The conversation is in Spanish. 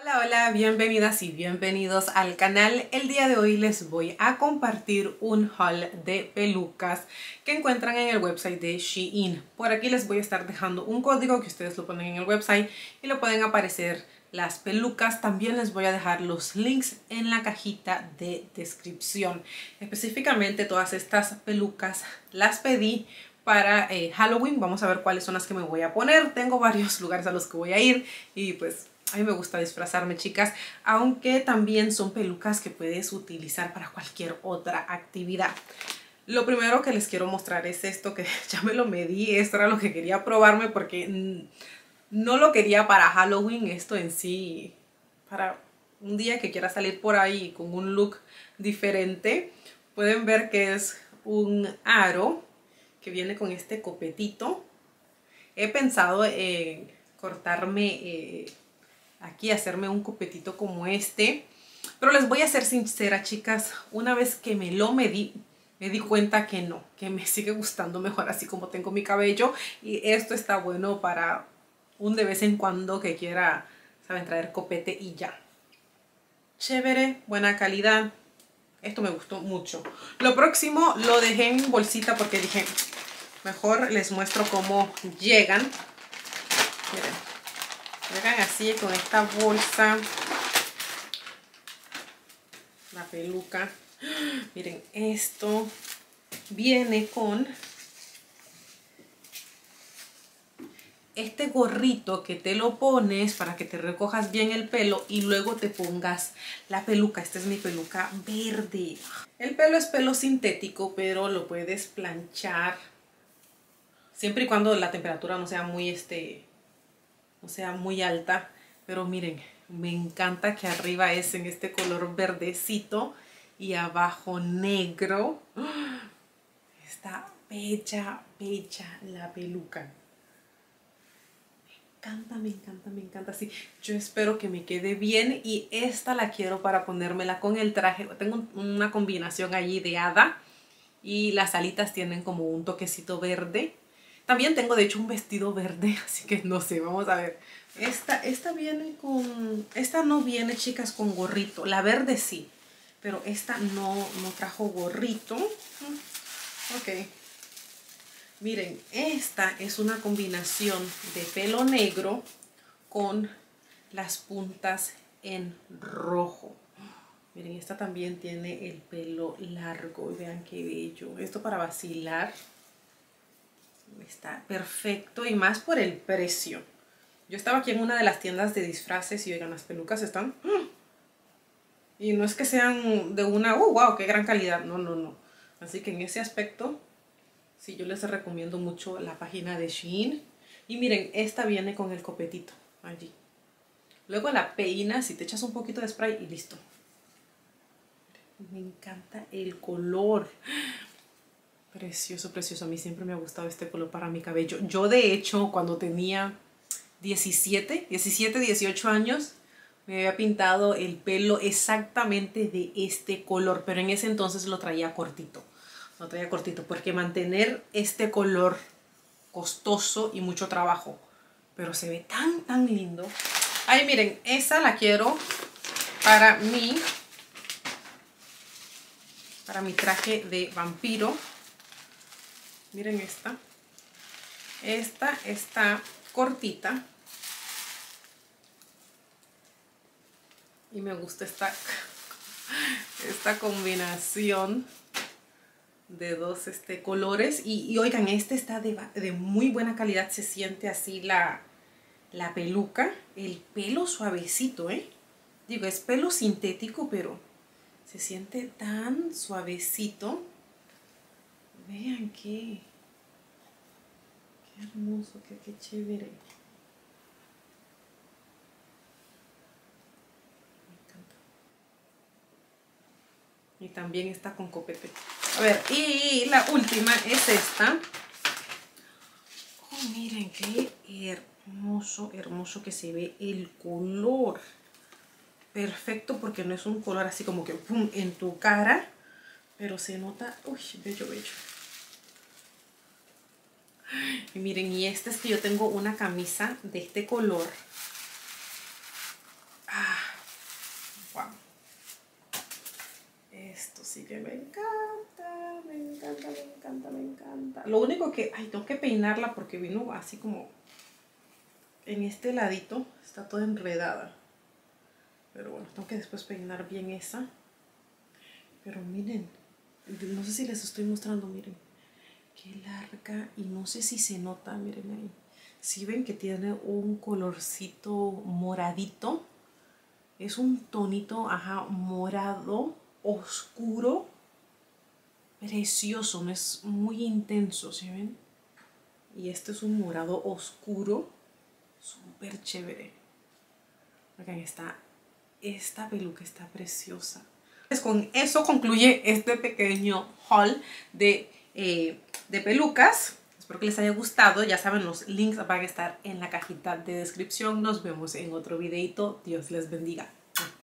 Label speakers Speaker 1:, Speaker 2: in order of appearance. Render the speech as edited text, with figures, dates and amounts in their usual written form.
Speaker 1: Hola, hola, bienvenidas y bienvenidos al canal. El día de hoy les voy a compartir un haul de pelucas que encuentran en el website de Shein. Por aquí les voy a estar dejando un código que ustedes lo ponen en el website y lo pueden aparecer las pelucas. También les voy a dejar los links en la cajita de descripción. Específicamente todas estas pelucas las pedí para Halloween. Vamos a ver cuáles son las que me voy a poner. Tengo varios lugares a los que voy a ir y pues a mí me gusta disfrazarme, chicas, aunque también son pelucas que puedes utilizar para cualquier otra actividad. Lo primero que les quiero mostrar es esto, que ya me lo medí. Esto era lo que quería probarme porque no lo quería para Halloween, esto en sí, para un día que quiera salir por ahí con un look diferente. Pueden ver que es un aro que viene con este copetito. He pensado en cortarme aquí, hacerme un copetito como este, pero les voy a ser sincera, chicas, una vez que me lo medí, me di cuenta que no, que me sigue gustando mejor así como tengo mi cabello, y esto está bueno para un de vez en cuando que quiera, saben, traer copete y ya. Chévere, buena calidad, esto me gustó mucho. Lo próximo lo dejé en bolsita porque dije, mejor les muestro cómo llegan. Miren, llegan así con esta bolsa, la peluca. Miren, esto viene con este gorrito que te lo pones para que te recojas bien el pelo y luego te pongas la peluca. Esta es mi peluca verde. El pelo es pelo sintético, pero lo puedes planchar siempre y cuando la temperatura no sea muy no sea muy alta. Pero miren, me encanta que arriba es en este color verdecito y abajo negro. Está bella, bella la peluca. Me encanta, me encanta, me encanta. Sí, yo espero que me quede bien y esta la quiero para ponérmela con el traje. Tengo una combinación allí de hada y las alitas tienen como un toquecito verde. También tengo de hecho un vestido verde, así que no sé, vamos a ver. Esta viene con... Esta no viene, chicas, con gorrito. La verde sí, pero esta no trajo gorrito. Ok. Miren, esta es una combinación de pelo negro con las puntas en rojo. Miren, esta también tiene el pelo largo. Vean qué bello. Esto para vacilar está perfecto y más por el precio. Yo estaba aquí en una de las tiendas de disfraces y oigan, las pelucas están... Y no es que sean de una... wow, qué gran calidad! No, no, no. Así que en ese aspecto, sí, yo les recomiendo mucho la página de Shein. Y miren, esta viene con el copetito allí. Luego la peinas y te echas un poquito de spray y listo. Me encanta el color. Precioso, precioso. A mí siempre me ha gustado este color para mi cabello. Yo, de hecho, cuando tenía 17, 18 años, me había pintado el pelo exactamente de este color. Pero en ese entonces lo traía cortito. Lo traía cortito porque mantener este color costoso y mucho trabajo. Pero se ve tan, tan lindo. Ay, miren, esa la quiero para mi traje de vampiro. Miren esta. Esta está cortita. Y me gusta esta combinación de dos colores. Y oigan, este está de muy buena calidad. Se siente así la peluca. El pelo suavecito, ¿eh? Digo, es pelo sintético, pero se siente tan suavecito. Vean qué hermoso, qué chévere. Me encanta. Y también está con copete. A ver, y la última es esta. Oh, miren qué hermoso, hermoso que se ve el color. Perfecto, porque no es un color así como que pum en tu cara, pero se nota, uy, bello, bello. Y miren, y esta es que yo tengo una camisa de este color. Wow. Esto sí que me encanta, me encanta, me encanta, me encanta. Lo único que, ay, tengo que peinarla porque vino así como en este ladito, está toda enredada. Pero bueno, tengo que después peinar bien esa. Pero miren, no sé si les estoy mostrando, miren. Qué larga y no sé si se nota, miren ahí. Si ven que tiene un colorcito moradito. Es un tonito, ajá, morado, oscuro, precioso, no es muy intenso, ¿sí ven? Y este es un morado oscuro, súper chévere. Oigan, esta peluca está preciosa. Pues con eso concluye este pequeño haul de pelucas. Espero que les haya gustado. Ya saben, los links van a estar en la cajita de descripción. Nos vemos en otro videito. Dios les bendiga.